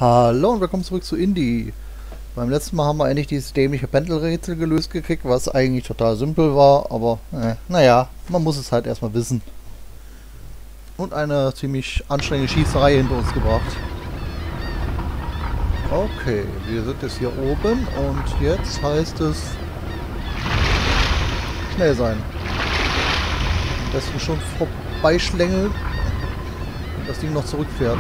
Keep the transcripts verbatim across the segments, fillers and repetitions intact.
Hallo und willkommen zurück zu Indie. Beim letzten Mal haben wir endlich dieses dämliche Pendelrätsel gelöst gekriegt, was eigentlich total simpel war, aber äh, naja, man muss es halt erstmal wissen. Und eine ziemlich anstrengende Schießerei hinter uns gebracht. Okay, wir sind jetzt hier oben und jetzt heißt es schnell sein. Am besten schon vorbeischlängeln und das Ding noch zurückfährt.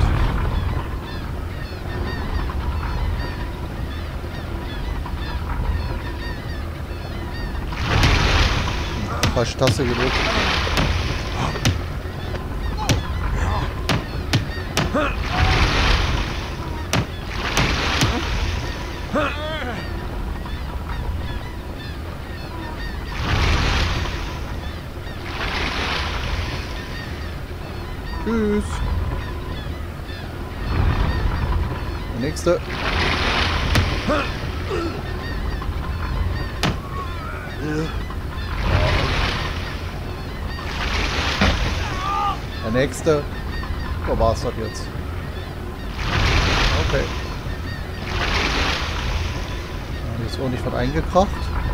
Falsche Taste gedrückt. Tschüss. Der nächste. Der nächste. So war's das jetzt. Okay. Hier ist ordentlich was eingekracht.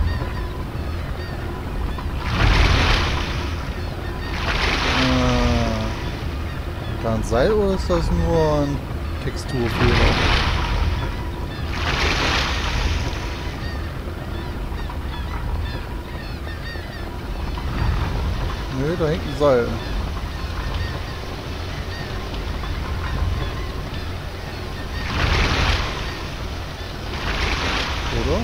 Äh, da ein Seil oder ist das nur ein Texturfehler? Nö, da hängt ein Seil. Oder?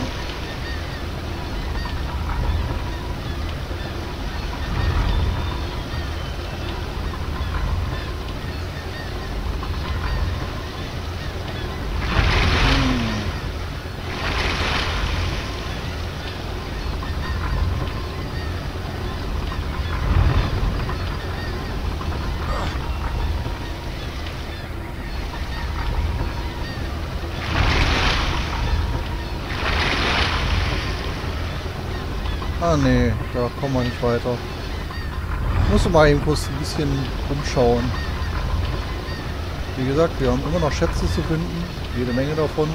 Ah ne, da kommen wir nicht weiter. Muss mal eben kurz ein bisschen umschauen. Wie gesagt, wir haben immer noch Schätze zu finden. Jede Menge davon.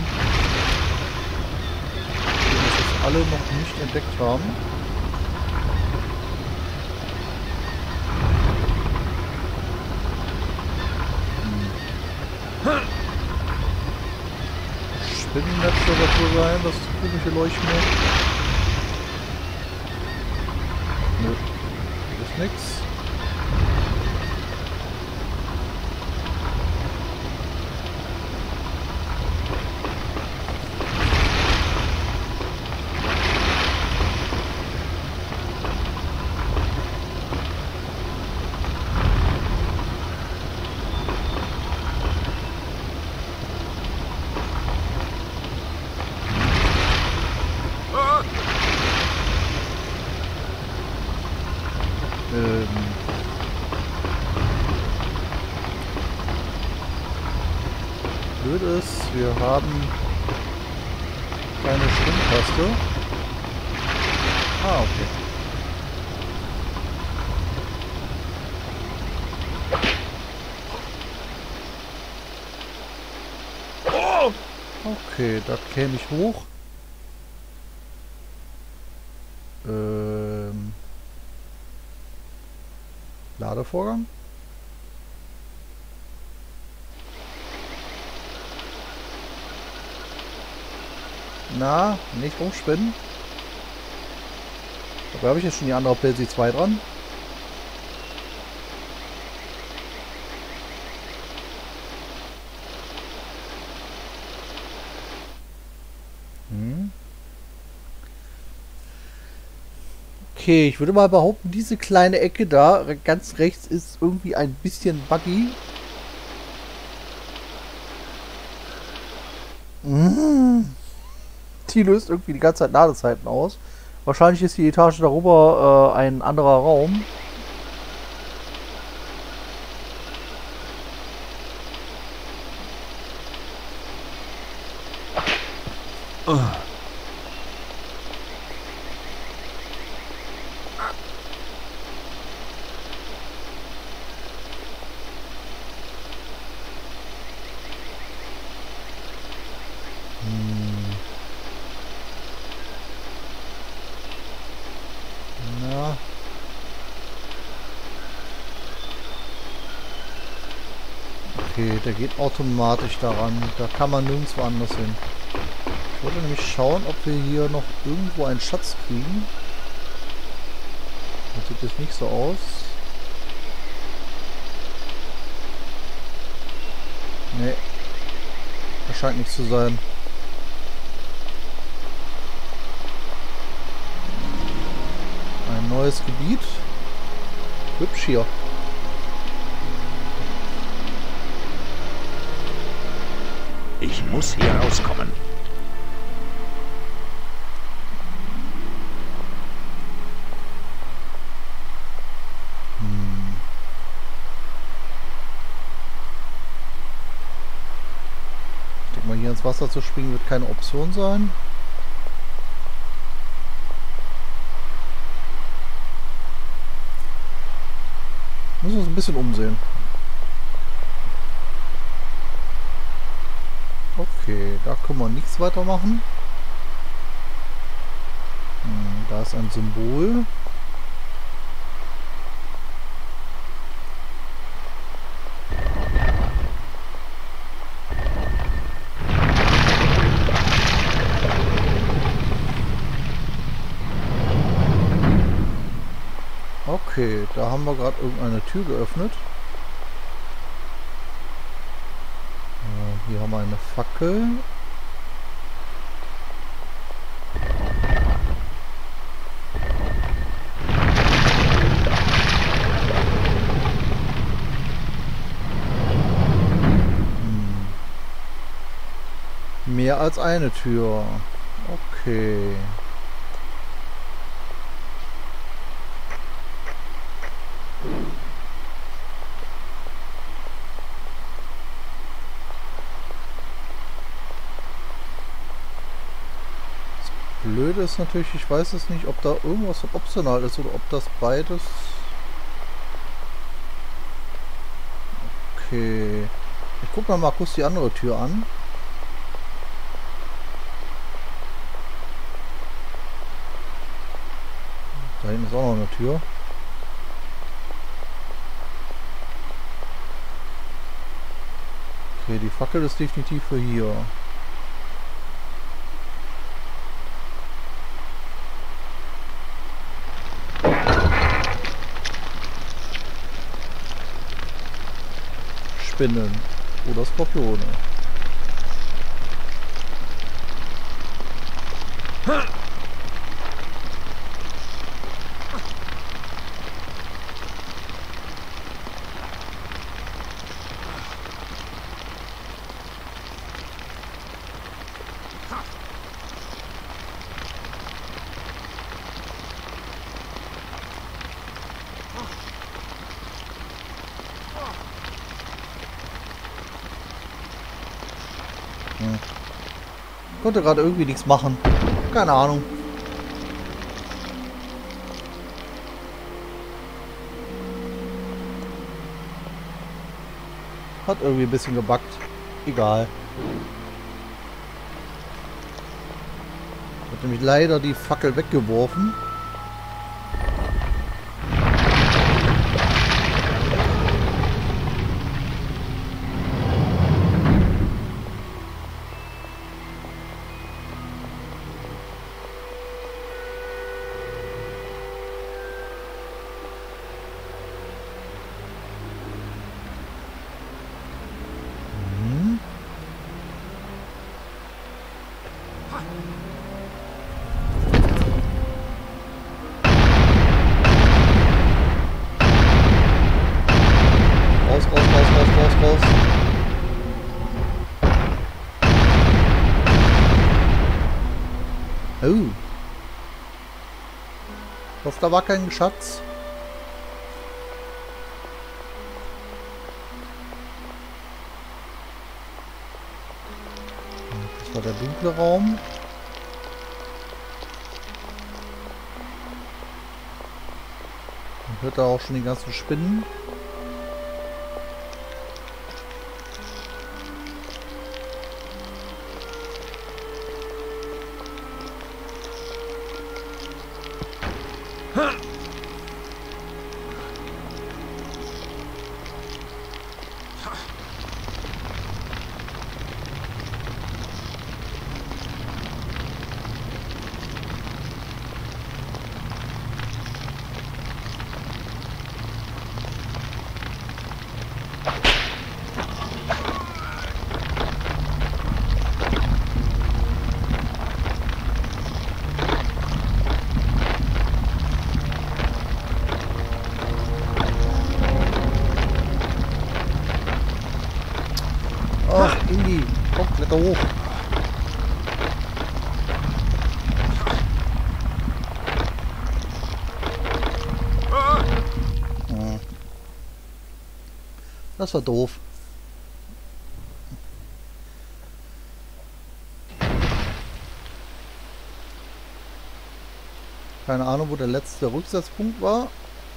Die wir jetzt alle noch nicht entdeckt haben. Hm. Spinnennetz soll das wohl sein, das komische Leuchten. Nö, ist nix. Ähm. Blöd ist, wir haben keine Schwimmtaste. Ah, okay. Okay, das käme ich hoch. Ähm. Ladevorgang. Na, nicht rumspinnen. Da habe ich jetzt schon die andere Pilzi zwei dran. Hm. Okay, ich würde mal behaupten, diese kleine Ecke da ganz rechts ist irgendwie ein bisschen buggy. Mhm. Die löst irgendwie die ganze Zeit Ladezeiten aus. Wahrscheinlich ist die Etage darüber äh, ein anderer Raum. Uh. Hm. Na. Okay, der geht automatisch daran. Da kann man nirgendwo anders hin. Ich wollte nämlich schauen, ob wir hier noch irgendwo einen Schatz kriegen. Das sieht jetzt nicht so aus. Nee. Das scheint nicht zu sein. Ein neues Gebiet. Hübsch hier. Ich muss hier rauskommen. Hm. Ich denke mal, hier ins Wasser zu springen wird keine Option sein. Müssen wir uns ein bisschen umsehen. Okay, da können wir nichts weitermachen. Hm, da ist ein Symbol. Okay, da haben wir gerade irgendeine Tür geöffnet. Hier haben wir eine Fackel. Hm. Mehr als eine Tür. Okay. Blöde ist natürlich, ich weiß es nicht, ob da irgendwas optional ist oder ob das beides... Okay. Ich gucke mir mal kurz die andere Tür an. Da hinten ist auch noch eine Tür. Okay, die Fackel ist definitiv für hier. Spinnen oder Skorpione. Hm. Konnte gerade irgendwie nichts machen. Keine Ahnung. Hat irgendwie ein bisschen gebackt. Egal. Hat nämlich leider die Fackel weggeworfen. Raus, raus, raus, raus, raus, raus. Oh. Das da war kein Schatz. Das war der dunkle Raum. Man hört da auch schon die ganzen Spinnen. Komm, kletter hoch. Hm. Das war doof. Keine Ahnung, wo der letzte Rücksatzpunkt war.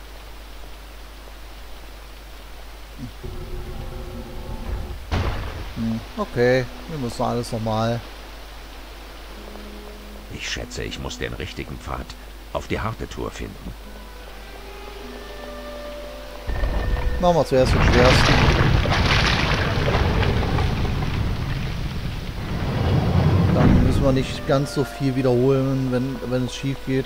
Hm, okay, wir müssen alles normal. Ich schätze, ich muss den richtigen Pfad auf die harte Tour finden. Machen wir zuerst den schwersten. Dann müssen wir nicht ganz so viel wiederholen, wenn, wenn es schief geht.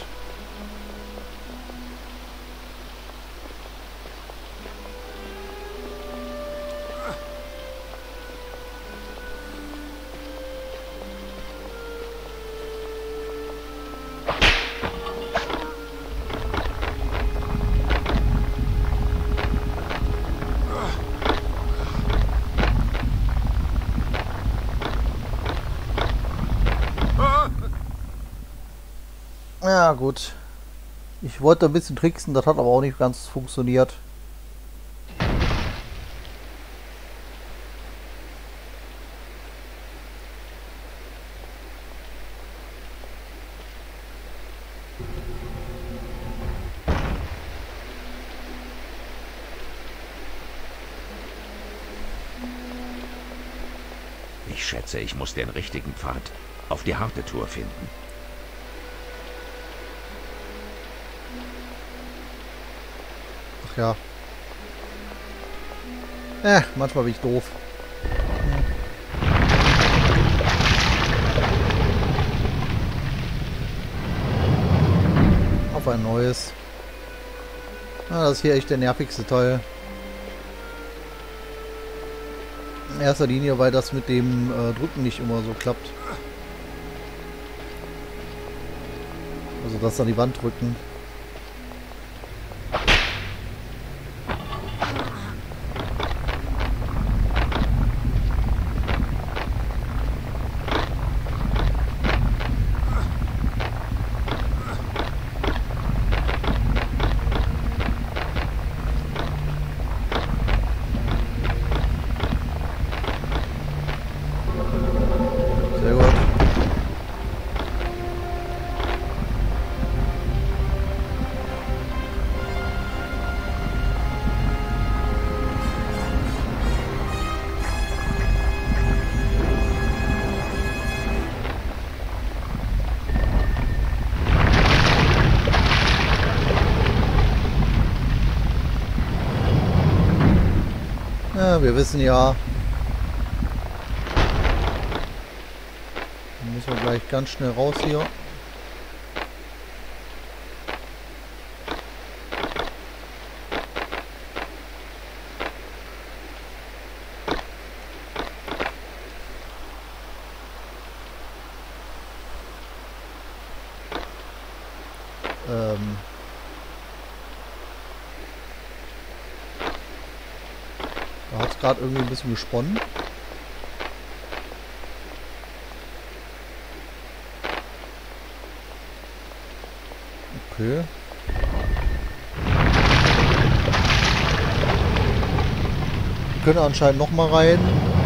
Ja gut. Ich wollte ein bisschen tricksen, das hat aber auch nicht ganz funktioniert. Ich schätze, ich muss den richtigen Pfad auf die harte Tour finden. Ach ja. Äh, manchmal bin ich doof. Auf ein neues. Ah, das ist hier echt der nervigste Teil. In erster Linie, weil das mit dem äh, Drücken nicht immer so klappt. Also das an die Wand drücken. Sehr gut. Ja, wir wissen ja, müssen wir gleich ganz schnell raus hier. Ähm da hat es gerade irgendwie ein bisschen gesponnen. Okay. Wir können anscheinend noch mal rein.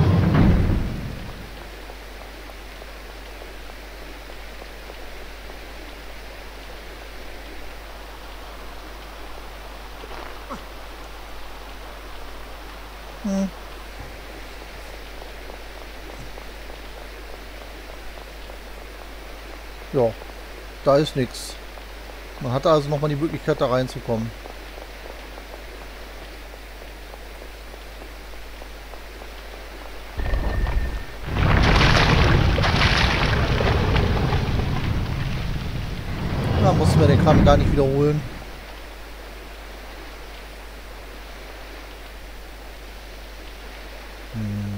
Hm. Ja, da ist nichts. Man hatte also noch mal die Möglichkeit, da reinzukommen. Da mussten wir den Kram gar nicht wiederholen. Hm.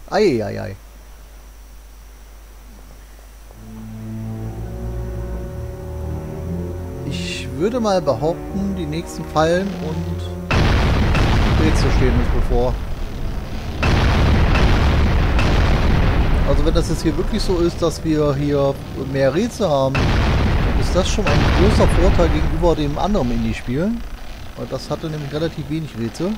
Eieiei. Ich würde mal behaupten, die nächsten Fallen und Rätsel stehen uns bevor. Also wenn das jetzt hier wirklich so ist, dass wir hier mehr Rätsel haben, dann ist das schon ein großer Vorteil gegenüber dem anderen Indie-Spiel. Weil das hatte nämlich relativ wenig Rätsel.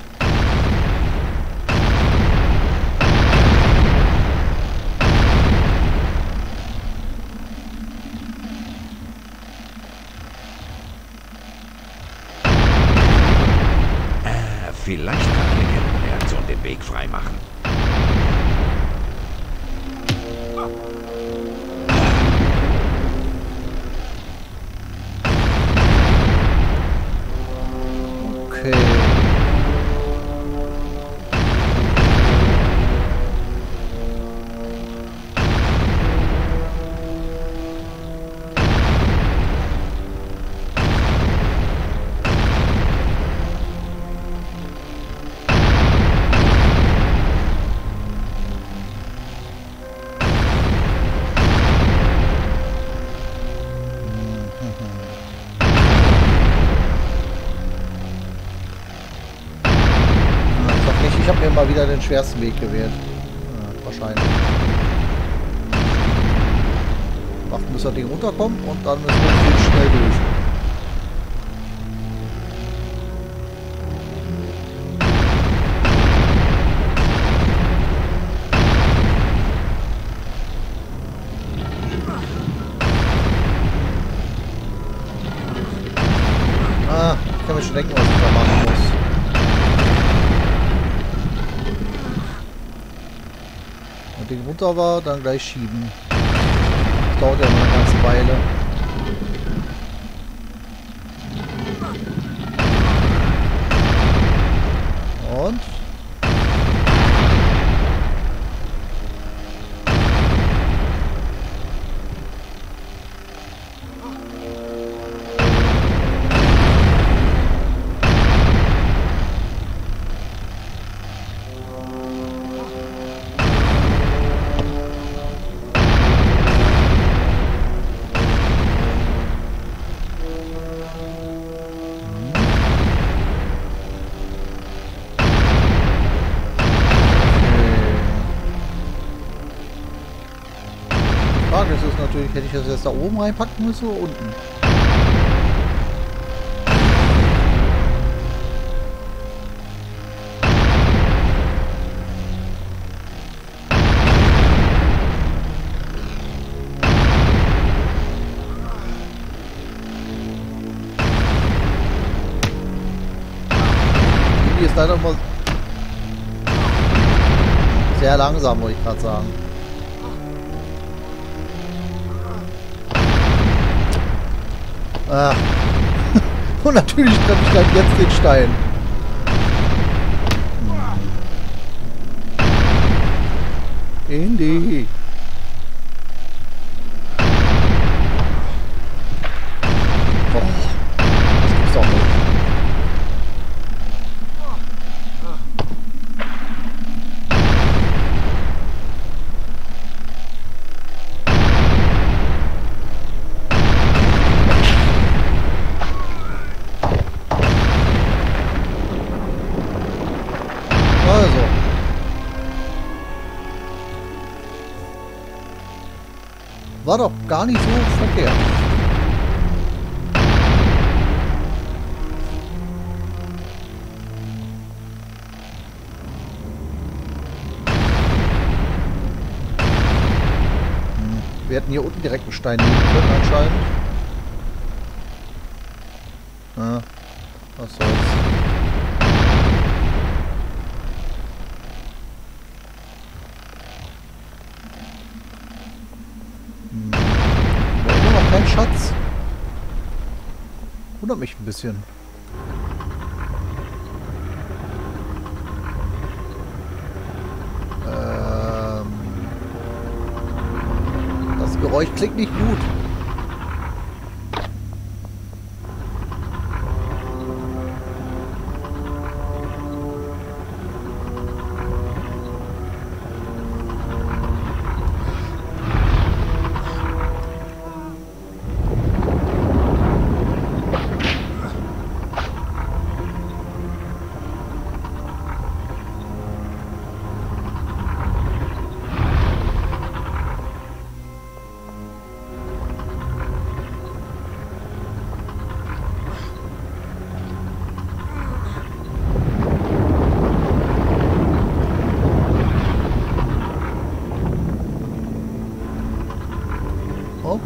Äh, vielleicht kann eine Kettenreaktion den Weg freimachen. Okay. Ich habe mir mal wieder den schwersten Weg gewählt. Ja, wahrscheinlich. Warten, bis das Ding runterkommt und dann müssen wir viel schnell durch. Ah, ich kann mir schon denken, was ich da machen muss. Wenn das Ding runter war, dann gleich schieben. Das dauert ja noch eine ganze Weile. Und? Frage ist es natürlich, hätte ich das jetzt da oben reinpacken müssen oder unten? Die ist leider immer sehr langsam, wollte ich gerade sagen. Ah. Und natürlich treffe ich dann jetzt den Stein. Indy. Oh, das gibt's doch nicht. Also. War doch gar nicht so verkehrt. Hm. Wir hätten hier unten direkt einen Stein nehmen können anscheinend. Ja, was soll's. Kein Schatz. Wundert mich ein bisschen. Ähm, das Geräusch klingt nicht gut.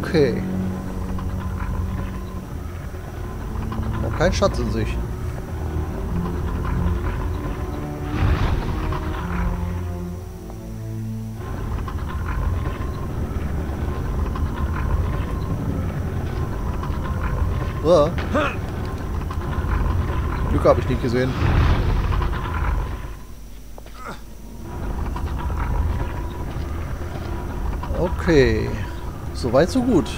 Okay. Auch kein Schatz in sich. Ja. Glück habe ich nicht gesehen. Okay. Soweit, so gut.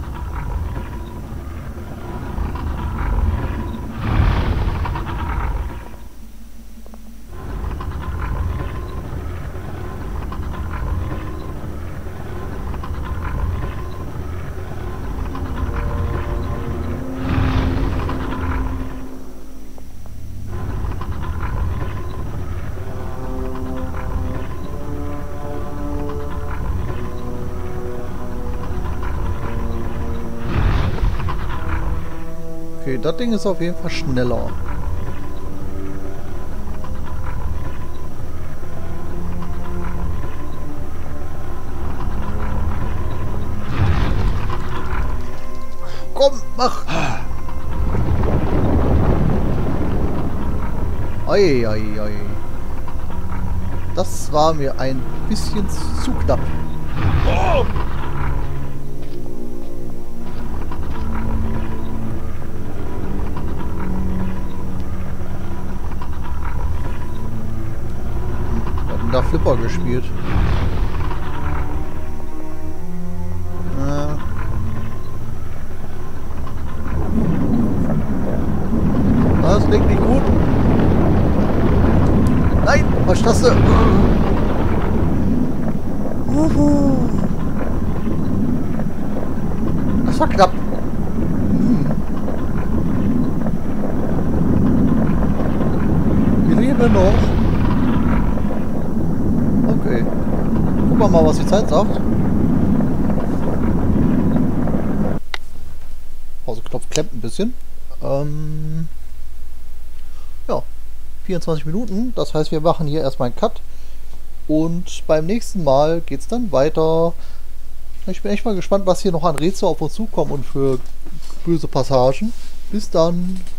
Okay, das Ding ist auf jeden Fall schneller. Komm, mach! Ei, ei, ei. Das war mir ein bisschen zu knapp. Oh! Da Flipper gespielt. Äh. Das klingt nicht gut. Nein, was das denn? Das war knapp. Hm. Wir leben noch. Okay. Gucken wir mal, was die Zeit sagt. Pauseknopf klemmt ein bisschen. Ähm ja, vierundzwanzig Minuten. Das heißt, wir machen hier erstmal einen Cut. Und beim nächsten Mal geht es dann weiter. Ich bin echt mal gespannt, was hier noch an Rätsel auf uns zukommen und für böse Passagen. Bis dann.